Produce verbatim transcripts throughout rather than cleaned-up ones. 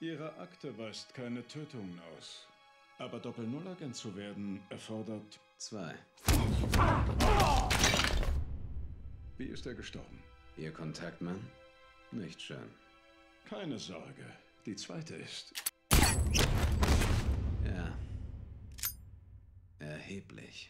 Ihre Akte weist keine Tötungen aus. Aber Doppel-Null-Agent zu werden, erfordert... Zwei. Wie ist er gestorben? Ihr Kontaktmann? Nicht schön. Keine Sorge. Die zweite ist... Ja. Erheblich.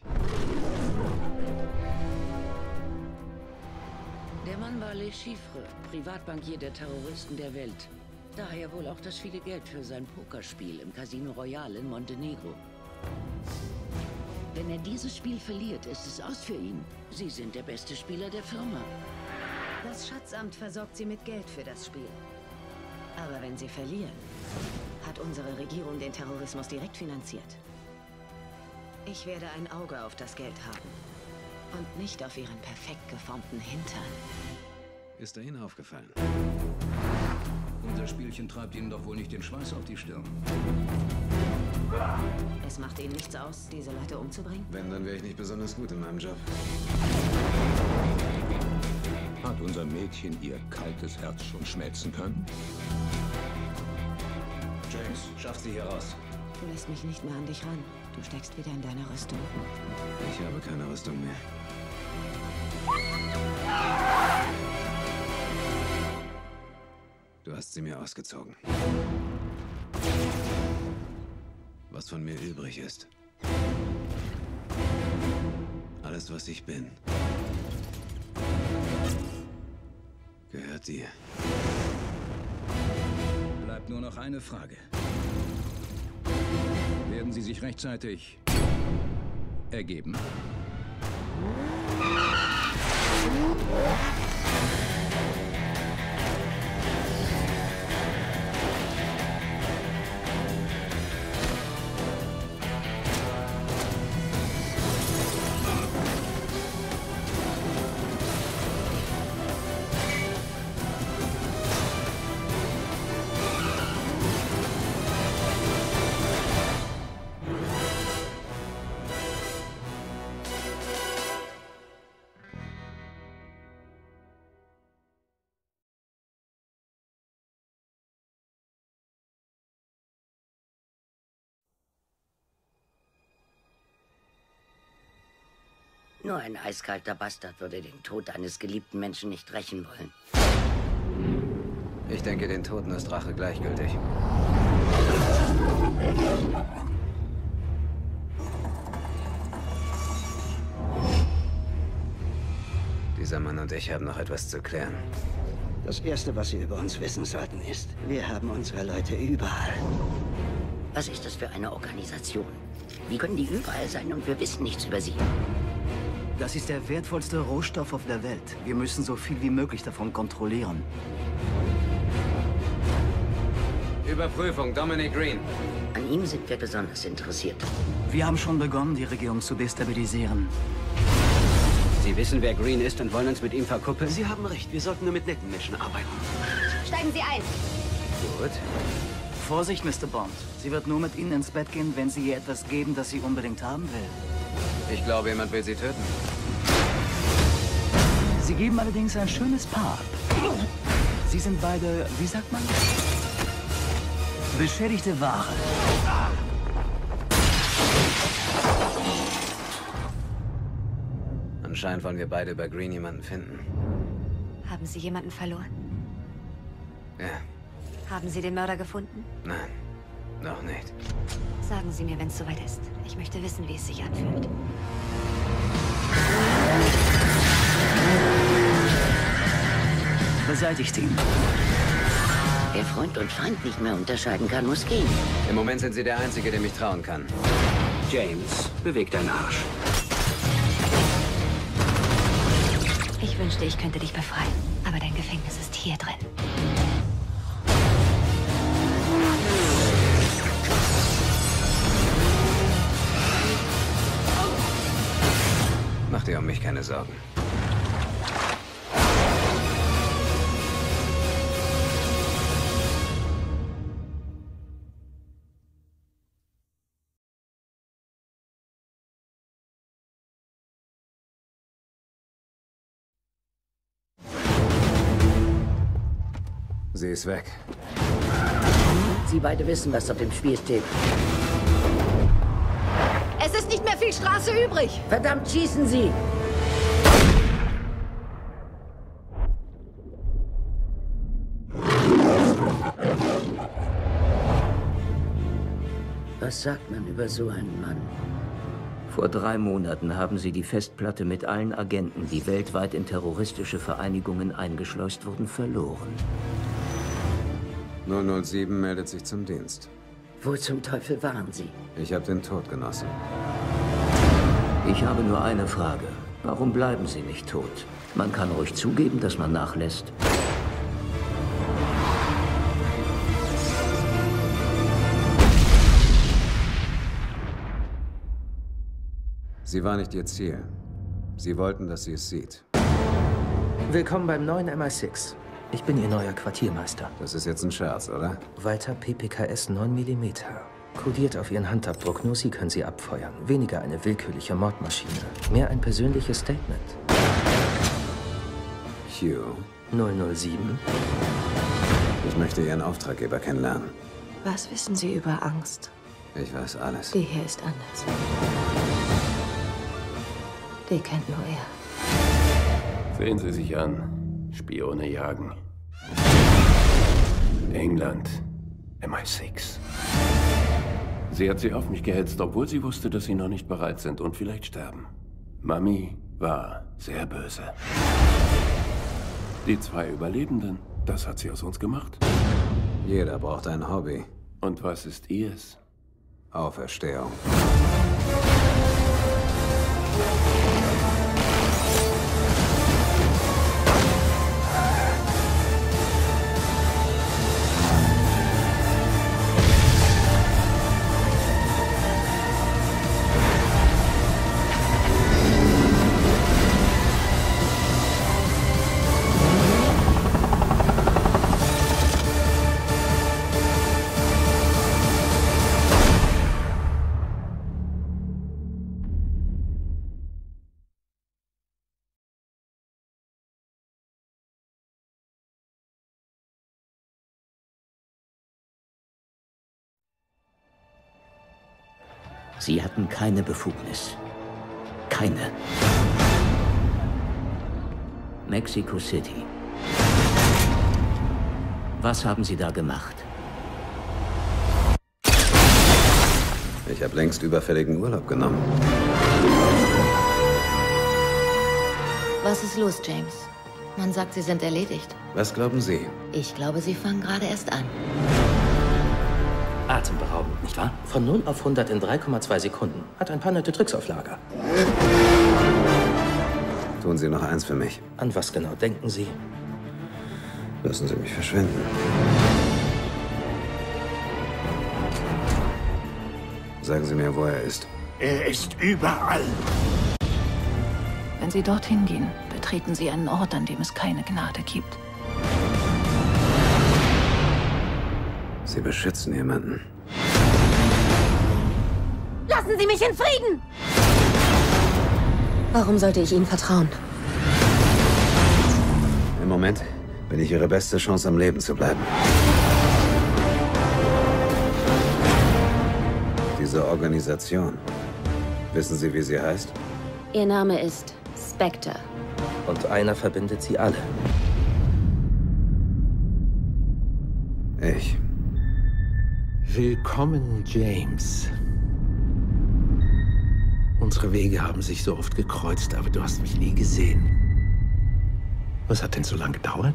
Der Mann war Le Chiffre, Privatbankier der Terroristen der Welt. Daher wohl auch das viele Geld für sein Pokerspiel im Casino Royale in Montenegro. Wenn er dieses Spiel verliert, ist es aus für ihn. Sie sind der beste Spieler der Firma. Das Schatzamt versorgt sie mit Geld für das Spiel. Aber wenn sie verlieren, hat unsere Regierung den Terrorismus direkt finanziert. Ich werde ein Auge auf das Geld haben. Und nicht auf ihren perfekt geformten Hintern. Ist er Ihnen aufgefallen? Unser Spielchen treibt Ihnen doch wohl nicht den Schweiß auf die Stirn. Es macht Ihnen nichts aus, diese Leute umzubringen? Wenn, dann wäre ich nicht besonders gut in meinem Job. Hat unser Mädchen ihr kaltes Herz schon schmelzen können? James, schaff sie hier raus. Du lässt mich nicht mehr an dich ran. Du steckst wieder in deiner Rüstung. Ich habe keine Rüstung mehr. Du hast sie mir ausgezogen. Was von mir übrig ist. Alles, was ich bin, gehört dir. Bleibt nur noch eine Frage. Werden Sie sich rechtzeitig ergeben? Nur ein eiskalter Bastard würde den Tod eines geliebten Menschen nicht rächen wollen. Ich denke, den Toten ist Rache gleichgültig. Dieser Mann und ich haben noch etwas zu klären. Das Erste, was Sie über uns wissen sollten, ist, wir haben unsere Leute überall. Was ist das für eine Organisation? Wie können die überall sein und wir wissen nichts über sie? Das ist der wertvollste Rohstoff auf der Welt. Wir müssen so viel wie möglich davon kontrollieren. Überprüfung, Dominic Green. An ihm sind wir besonders interessiert. Wir haben schon begonnen, die Regierung zu destabilisieren. Sie wissen, wer Green ist und wollen uns mit ihm verkuppeln? Sie haben recht, wir sollten nur mit netten Menschen arbeiten. Steigen Sie ein! Gut. Vorsicht, Mister Bond. Sie wird nur mit Ihnen ins Bett gehen, wenn Sie ihr etwas geben, das sie unbedingt haben will. Ich glaube, jemand will sie töten. Sie geben allerdings ein schönes Paar. Sie sind beide, wie sagt man? Beschädigte Ware. Anscheinend wollen wir beide über Green jemanden finden. Haben Sie jemanden verloren? Ja. Haben Sie den Mörder gefunden? Nein, noch nicht. Sagen Sie mir, wenn es soweit ist. Ich möchte wissen, wie es sich anfühlt. Beseitigt ihn. Wer Freund und Feind nicht mehr unterscheiden kann, muss gehen. Im Moment sind Sie der Einzige, dem ich trauen kann. James, beweg deinen Arsch. Ich wünschte, ich könnte dich befreien. Aber dein Gefängnis ist hier drin. Mach dir um mich keine Sorgen. Sie ist weg. Sie beide wissen, was auf dem Spiel steht. Es ist nicht mehr viel Straße übrig. Verdammt, schießen Sie! Was sagt man über so einen Mann? Vor drei Monaten haben sie die Festplatte mit allen Agenten, die weltweit in terroristische Vereinigungen eingeschleust wurden, verloren. null null sieben meldet sich zum Dienst. Wo zum Teufel waren Sie? Ich habe den Tod genossen. Ich habe nur eine Frage. Warum bleiben Sie nicht tot? Man kann ruhig zugeben, dass man nachlässt. Sie war nicht Ihr Ziel. Sie wollten, dass sie es sieht. Willkommen beim neuen M I sechs. Ich bin Ihr neuer Quartiermeister. Das ist jetzt ein Scherz, oder? Walter P P K S neun Millimeter. Kodiert auf Ihren Handabdruck, nur Sie können sie abfeuern. Weniger eine willkürliche Mordmaschine. Mehr ein persönliches Statement. Q. null null sieben. Ich möchte Ihren Auftraggeber kennenlernen. Was wissen Sie über Angst? Ich weiß alles. Die hier ist anders. Die kennt nur er. Sehen Sie sich an. Spione jagen. England. M I sechs. Sie hat sie auf mich gehetzt, obwohl sie wusste, dass sie noch nicht bereit sind und vielleicht sterben. Mami war sehr böse. Die zwei Überlebenden, das hat sie aus uns gemacht. Jeder braucht ein Hobby. Und was ist ihrs? Auferstehung. Sie hatten keine Befugnis. Keine. Mexico City. Was haben Sie da gemacht? Ich habe längst überfälligen Urlaub genommen. Was ist los, James? Man sagt, Sie sind erledigt. Was glauben Sie? Ich glaube, Sie fangen gerade erst an. Atemberaubend, nicht wahr? Von null auf hundert in drei Komma zwei Sekunden. Hat ein paar nette Tricks auf Lager. Tun Sie noch eins für mich. An was genau denken Sie? Lassen Sie mich verschwinden. Sagen Sie mir, wo er ist. Er ist überall. Wenn Sie dorthin gehen, betreten Sie einen Ort, an dem es keine Gnade gibt. Sie beschützen jemanden. Lassen Sie mich in Frieden! Warum sollte ich Ihnen vertrauen? Im Moment bin ich Ihre beste Chance, am Leben zu bleiben. Diese Organisation, wissen Sie, wie sie heißt? Ihr Name ist Spectre. Und einer verbindet sie alle. Ich. Willkommen, James. Unsere Wege haben sich so oft gekreuzt, aber du hast mich nie gesehen. Was hat denn so lange gedauert?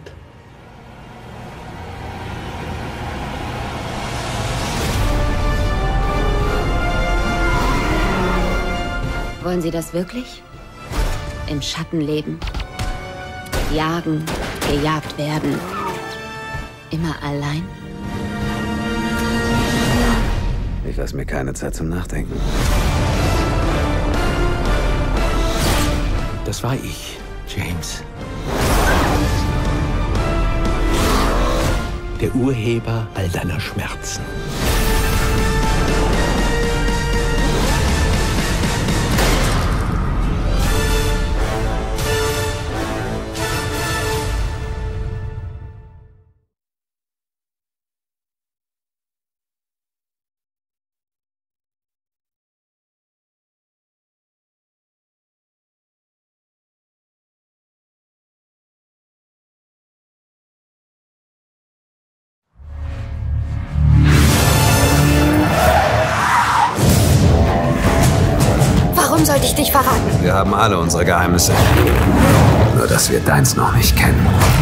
Wollen Sie das wirklich? Im Schatten leben? Jagen, gejagt werden? Immer allein? Ich lasse mir keine Zeit zum Nachdenken. Das war ich, James. Der Urheber all deiner Schmerzen. sollte ich dich verraten? Wir haben alle unsere Geheimnisse. Nur, dass wir deins noch nicht kennen.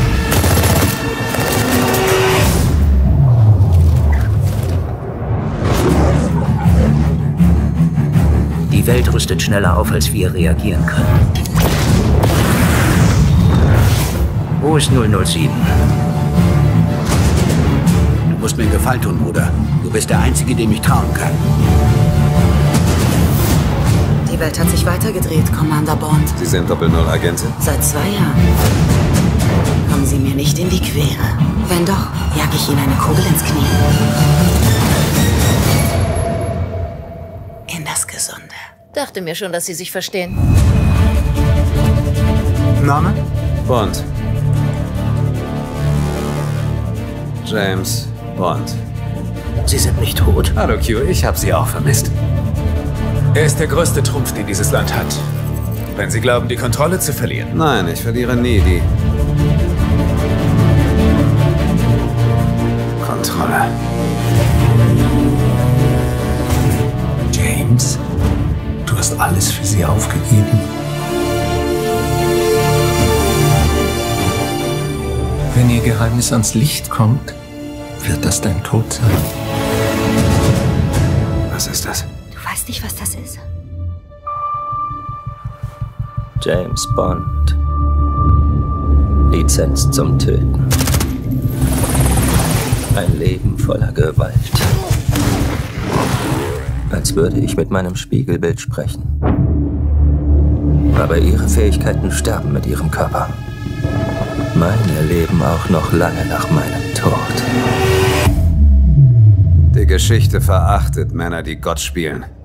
Die Welt rüstet schneller auf, als wir reagieren können. Wo ist null null sieben? Du musst mir einen Gefallen tun, Bruder. Du bist der Einzige, dem ich trauen kann. Die Welt hat sich weitergedreht, Commander Bond. Sie sind Doppel-Null-Agentin? Seit zwei Jahren. Kommen Sie mir nicht in die Quere. Wenn doch, jag ich Ihnen eine Kugel ins Knie. In das Gesunde. Dachte mir schon, dass Sie sich verstehen. Name? Bond. James Bond. Sie sind nicht tot. Hallo Q, ich habe Sie auch vermisst. Er ist der größte Trumpf, den dieses Land hat. Wenn Sie glauben, die Kontrolle zu verlieren. Nein, ich verliere nie die Kontrolle. James, du hast alles für sie aufgegeben. Wenn ihr Geheimnis ans Licht kommt, wird das dein Tod sein. Was ist das? Du weißt nicht, was das ist. James Bond. Lizenz zum Töten. Ein Leben voller Gewalt. Als würde ich mit meinem Spiegelbild sprechen. Aber ihre Fähigkeiten sterben mit ihrem Körper. Meine leben auch noch lange nach meinem Tod. Die Geschichte verachtet Männer, die Gott spielen.